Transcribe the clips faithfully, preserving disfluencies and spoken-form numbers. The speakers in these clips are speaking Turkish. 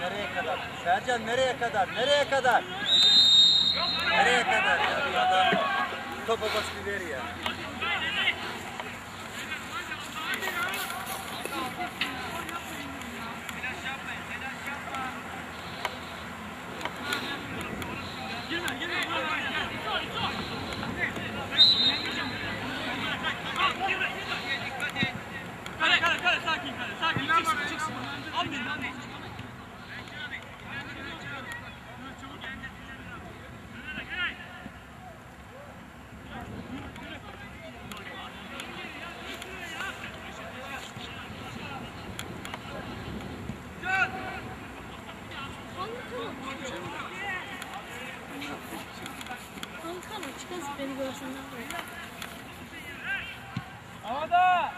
nereye kadar? Sercan nereye kadar? Nereye kadar? Nereye kadar ya? Bir adam topa basıp ver ya. Beni görsünler. Havada!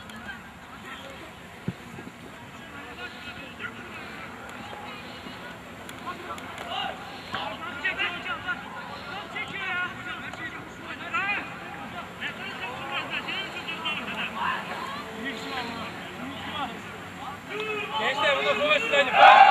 Gençler burada profesyonel oynayın.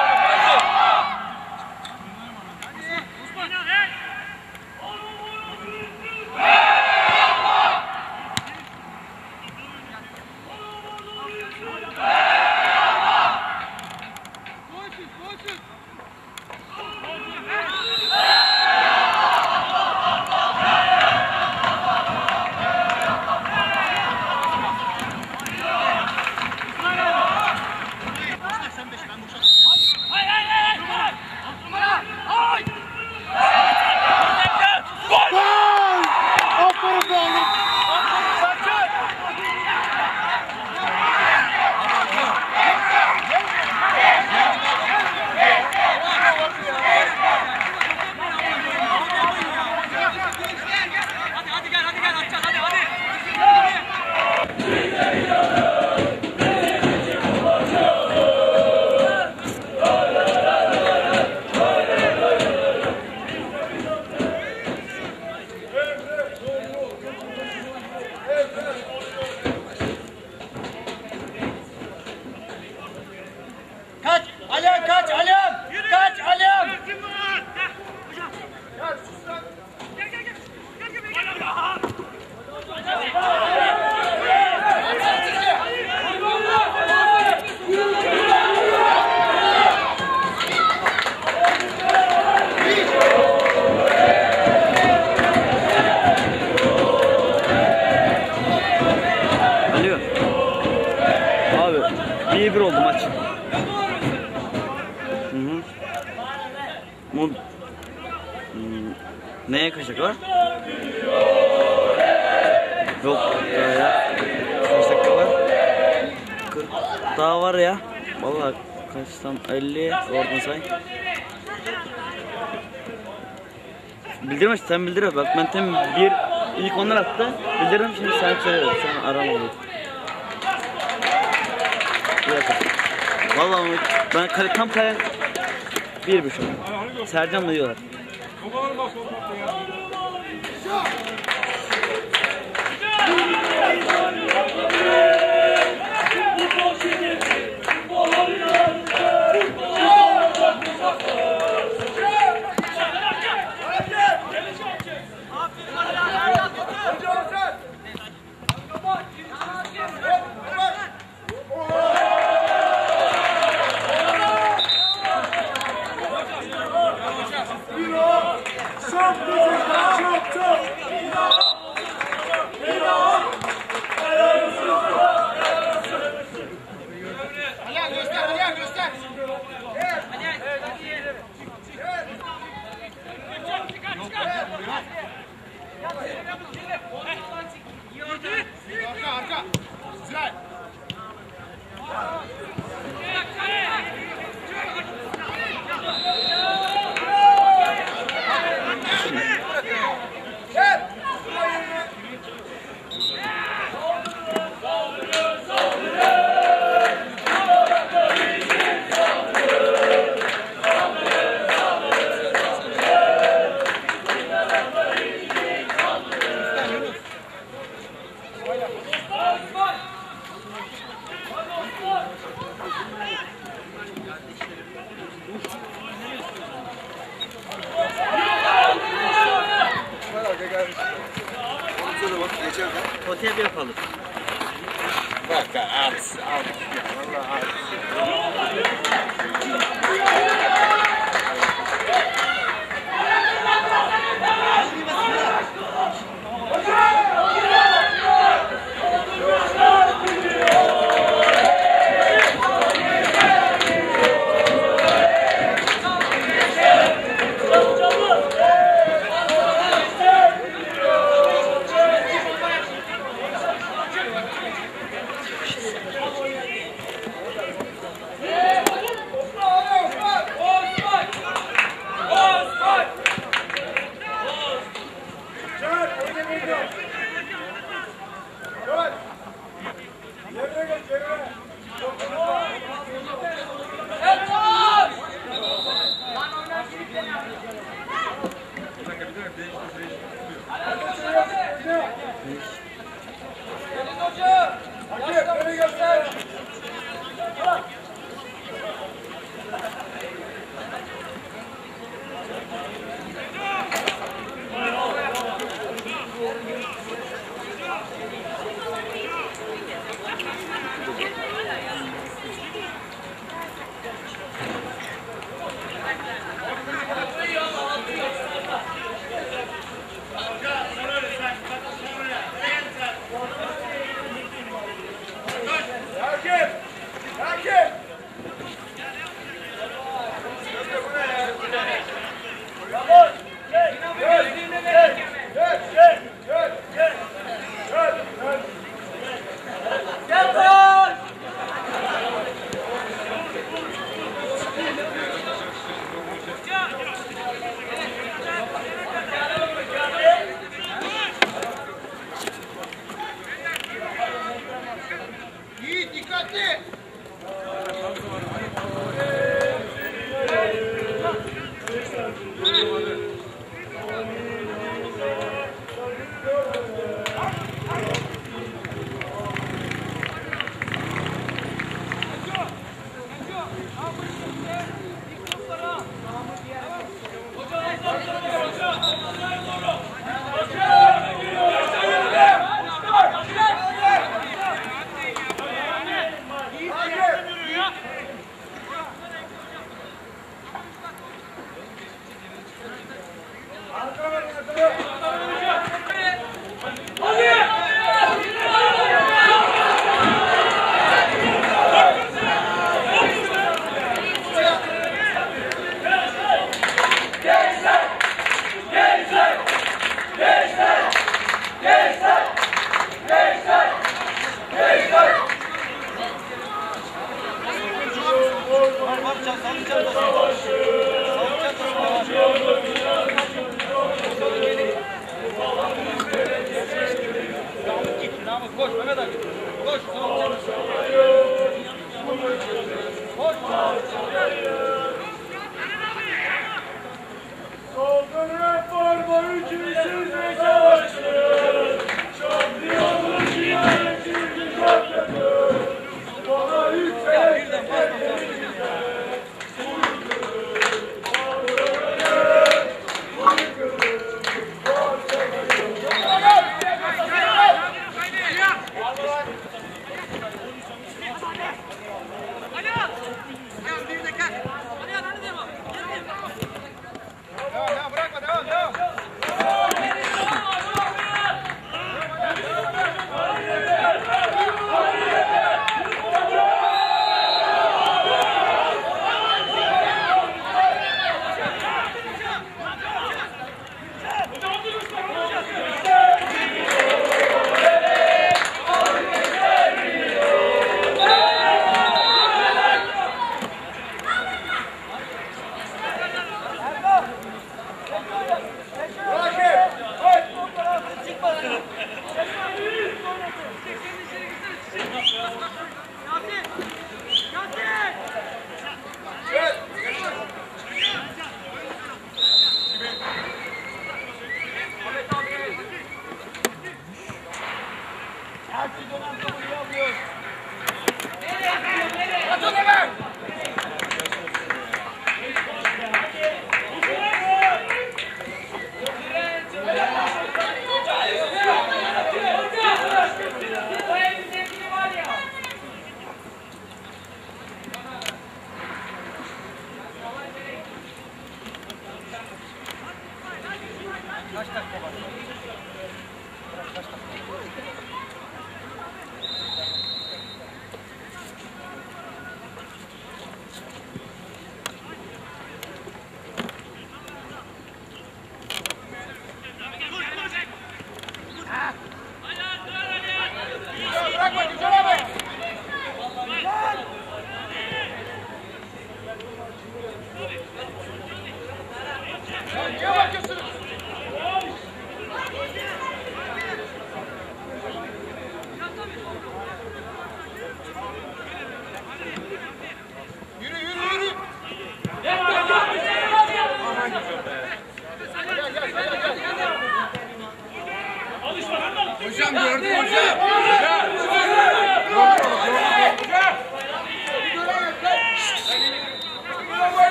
bir bir oldu maç. Hı hı. Mu hmm. Neye kaçacak var? Yok. Daha kaç dakika var? kırk daha var ya. Vallahi kaç tam elli oradan say. Bildirme sen bildir bak ben tam bir ilk onlar attı. Bildirdim şimdi sen söyle sen aramadım. Vallahi ben kale, tam kale bir bir şu an. Sercan'la yiyorlar. antep yapalım. Bak at, at. Vallahi at.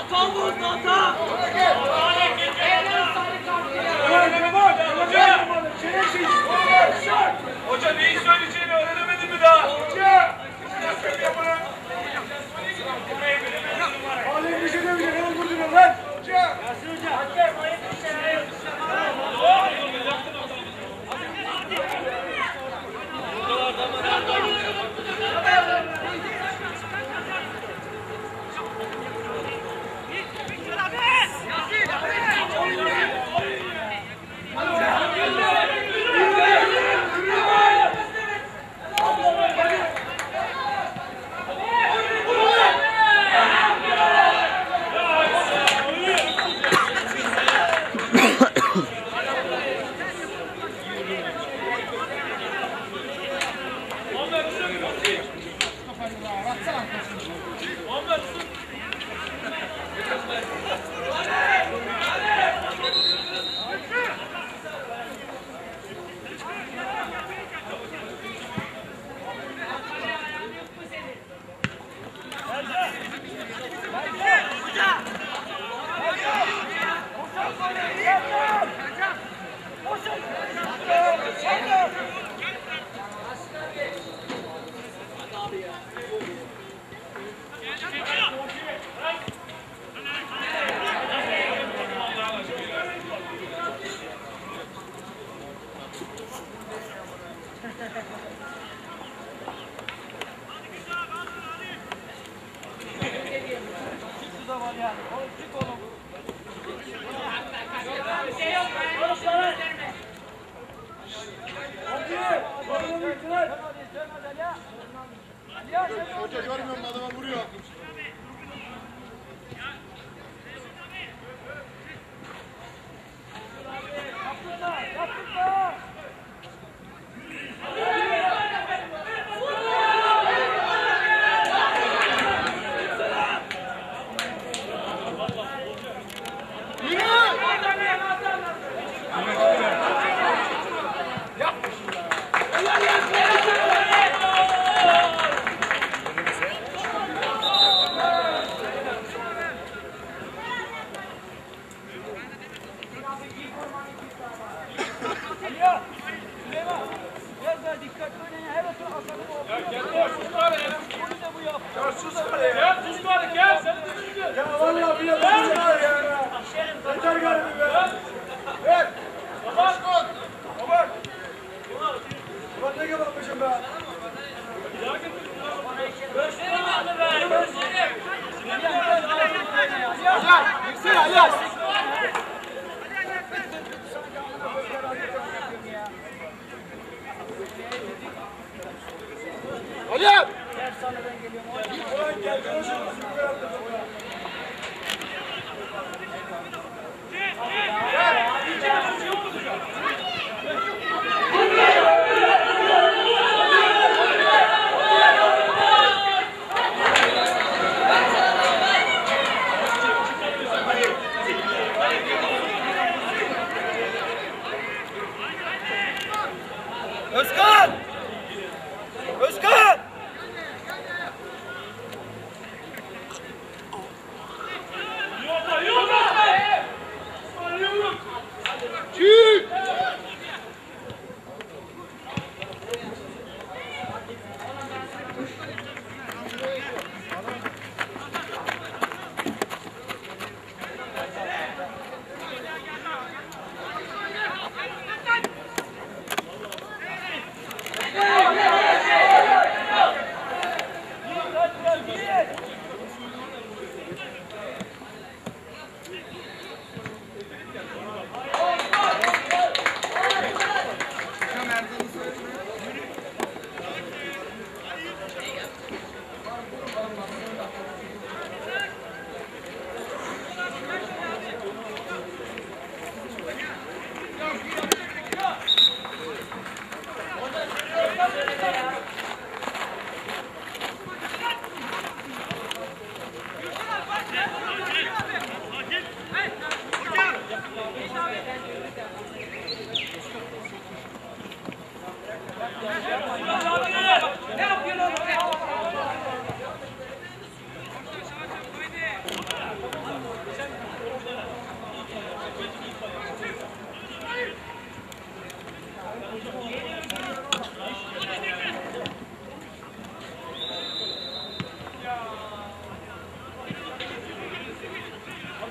Hoca neyi söyleyeceğini öğrenemedin mi daha? Hoca! Alem bir şey demeyecek, hemen vurduruyor lan. Hoca! Yasin Hoca! Hakem, ayıp bir şey. Hoca görmüyor musun? Adama vuruyor. Ya vallahi bir yapalım var ya. Yeter galiba be. Evet. Baba. Baba. Baba ne kadar bakmışım be. Gösterim aldı be, gösterim. Hocam, yüksel Ali. Hocam. Özkan! Özkan!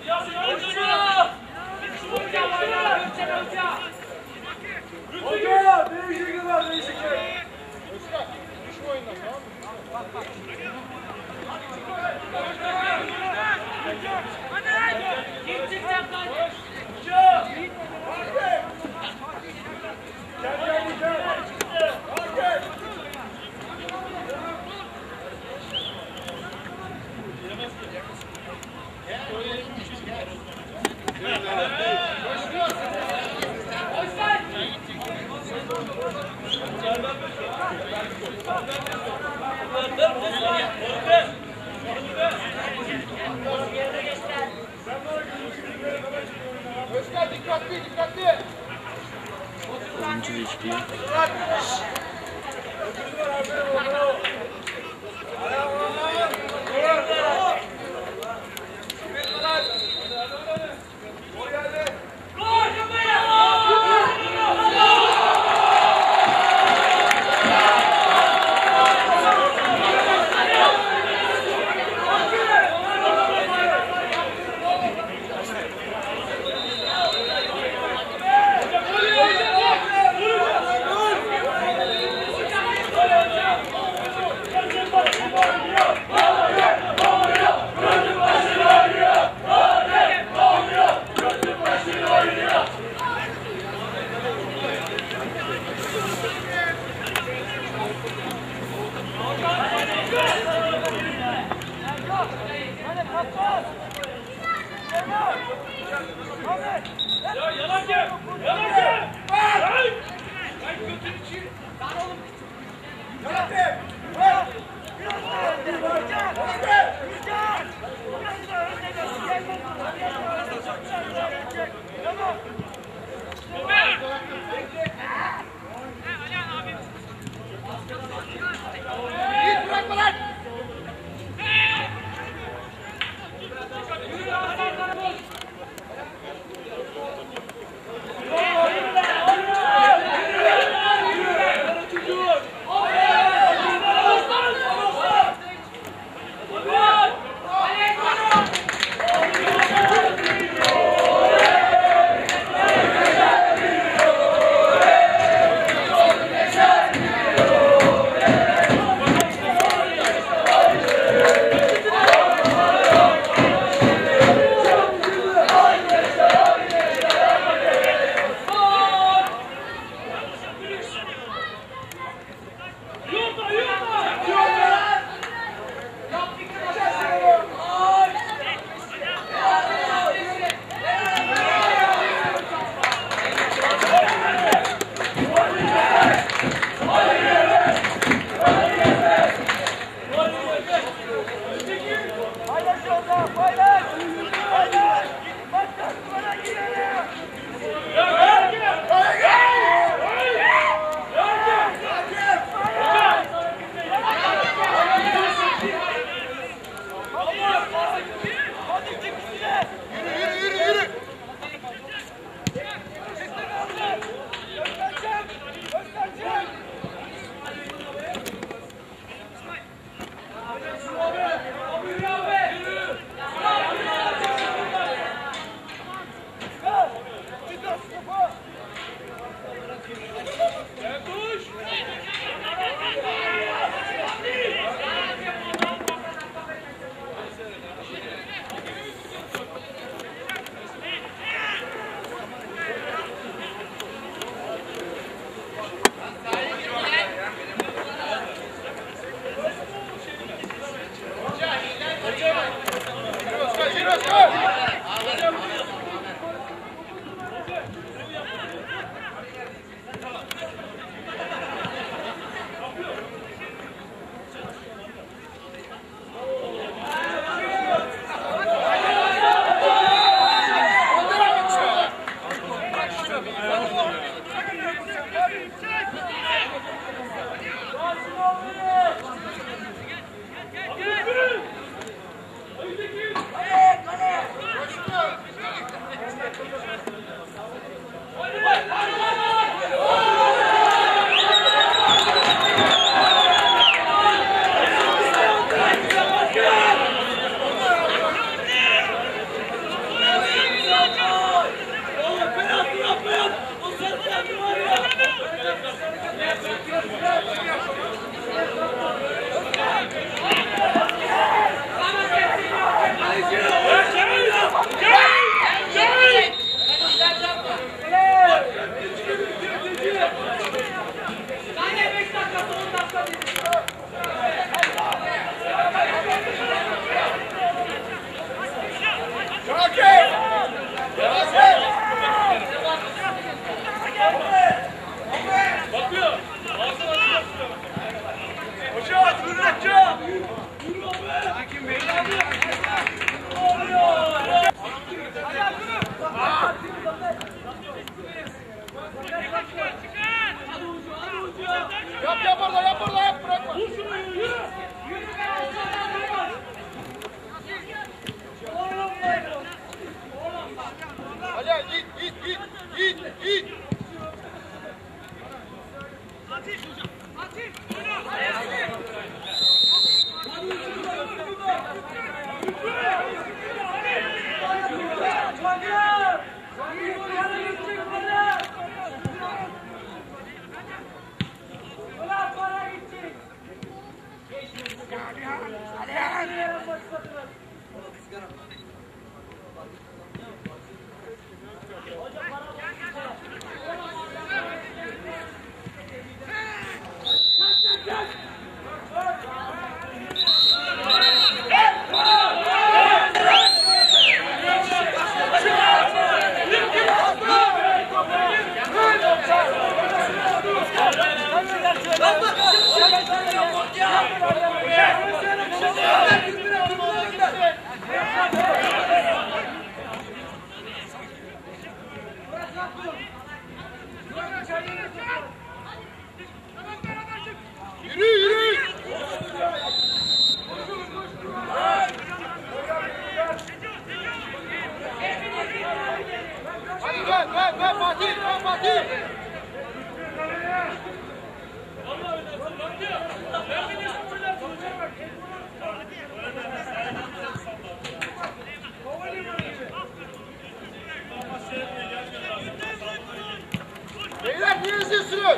Hoca değişiklik var değişiklik. Özkan düşme oyundan tamam mı? Kim çıkacak lan? Gel gel gel. Gel. Özkan dikkatli dikkatli. Oyuncu değişikliği. Ya yalan gel! Yalan gel! Hey! Ay götün için! Lan oğlum! Git bırakma lan. Aman! Ver, ver, ver Fatih, ver Fatih. Beyler niye izliyorsunuz?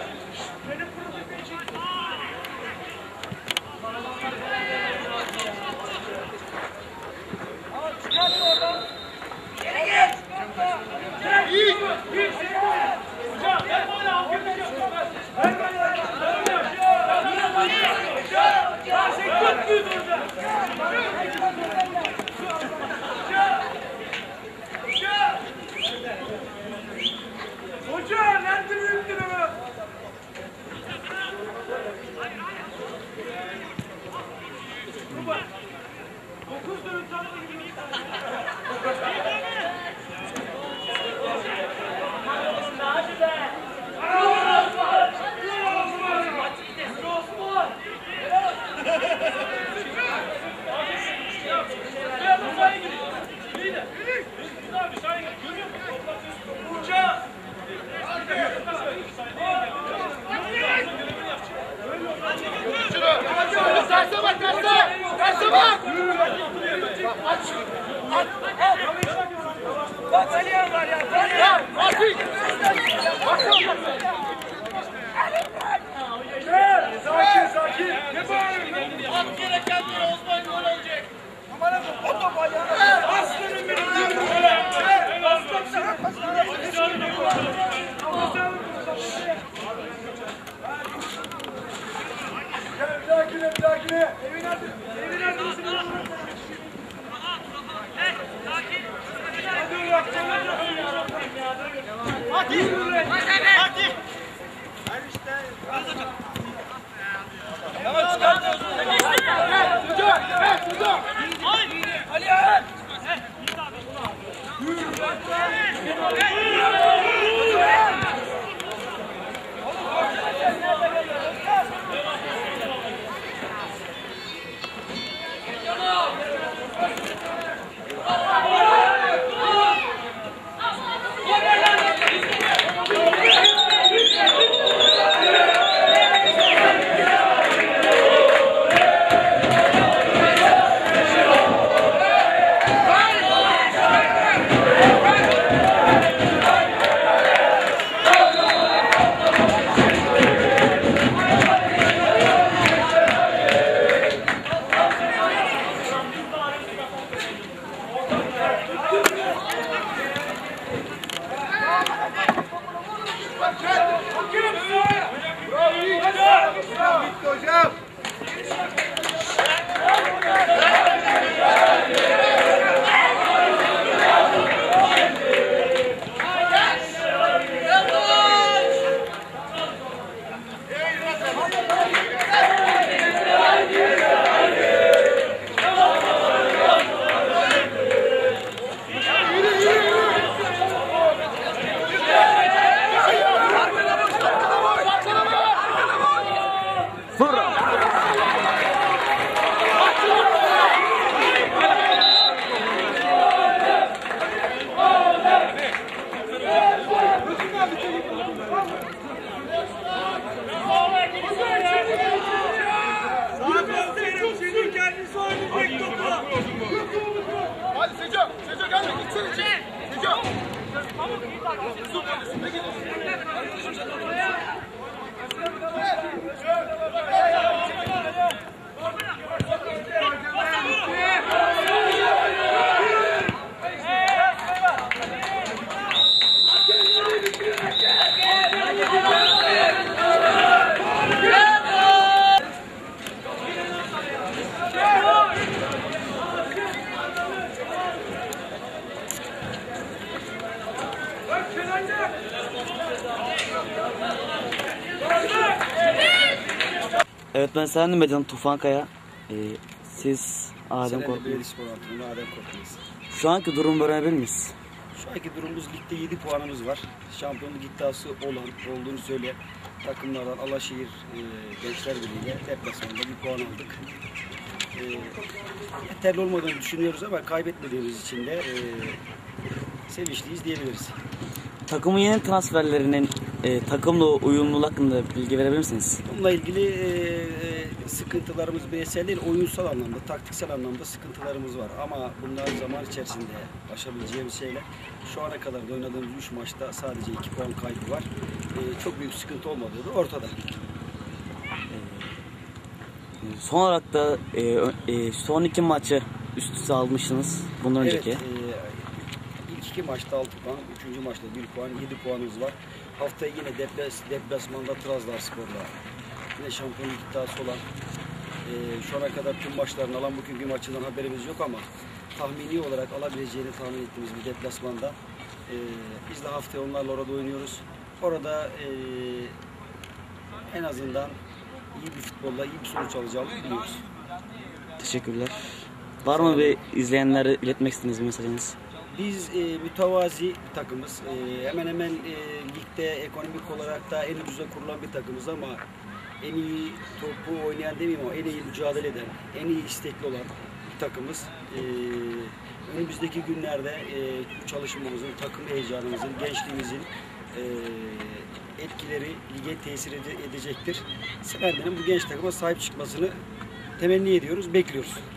İyi. Hocam ben böyle hakem ediyorum. Ben böyle ya sen çok büyük orada. Hoca nerede büyüktün onu? Dokuz dönüm tatlı gibi. Terse bak, terse! Terse bak! Aç! Aç! Bak Aliyan var ya! Ya Fatih! Sakin, sakin! Ne bağırıyorsun? At gereken bir Osman gol olacak! Aman abi, o top ayağına! Aslanım benim! Gel bir dahakine, bir dahakine! Evin adı! Evin adresi! Hadi ulan, hadi! Hadi! Hadi işte! Yavaş çıkartıyorsun! Evet, Tuca! Evet, Tuca! Ali Ağa! Hadi Seco, Seco gelme gitsene içeri. Seco. Evet, ben Sendim Mecan Tufankaya. Ee, siz Adem Korkmaz. Adem Korkmaz. Şu anki durumu öğrenebilir miyiz? Şu anki durumumuz ligde yedi puanımız var. Şampiyonluk iddiası olan olduğunu söyle takımlardan Alaşehir e, Gençler Birliği'yle deplasmanda bir puan aldık. E, yeterli olmadığını düşünüyoruz ama kaybetmediğimiz için de e, sevinçliyiz diyebiliriz. takımın yeni transferlerinin e, takımla uyumluluğu hakkında bilgi verebilir misiniz? Bununla ilgili e, e, sıkıntılarımız bireysel değil, oyunsal anlamda, taktiksel anlamda sıkıntılarımız var. Ama bunlar zaman içerisinde aşabileceğimiz şeyler. Şu ana kadar da oynadığımız üç maçta sadece iki puan kaybı var. E, çok büyük sıkıntı olmadığı da ortada. Son olarak da e, e, son iki maçı üst üste almışsınız bundan önceki. Evet, e, ilk iki maçta altı puan, üçüncü maçta bir puan, yedi puanımız var. Haftaya yine deplas, deplasmanda Trabzonspor'la yine şampiyonluk iddiası olan e, şu ana kadar tüm maçlarını alan bugünkü maçından haberimiz yok ama tahmini olarak alabileceğini tahmin ettiğimiz bir deplasmanda e, biz de haftaya onlarla orada oynuyoruz. Orada e, en azından iyi bir futbolla iyi bir sonuç alacağımızı biliyoruz. Teşekkürler. Var mı bir izleyenlere iletmek istediğiniz bir mesajınız? Biz e, mütevazi bir takımız. E, hemen hemen e, ligde ekonomik olarak da en ucuza kurulan bir takımız ama en iyi topu oynayan demeyeyim ama en iyi mücadele eden, en iyi istekli olan bir takımız. E, önümüzdeki günlerde e, bu çalışmamızın, takım heyecanımızın, gençliğimizin e, etkileri lige tesir ede- edecektir. Sevenlerin bu genç takıma sahip çıkmasını temenni ediyoruz, bekliyoruz.